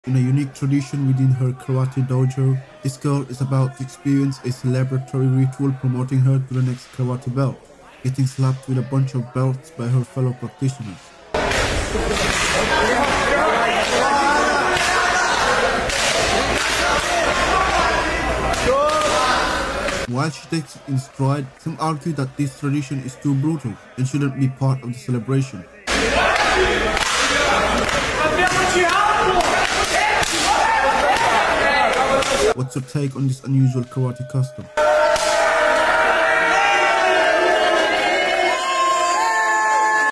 In a unique tradition within her karate dojo, this girl is about to experience a celebratory ritual promoting her to the next karate belt, getting slapped with a bunch of belts by her fellow practitioners. While she takes it in stride, some argue that this tradition is too brutal and shouldn't be part of the celebration. What's your take on this unusual karate custom?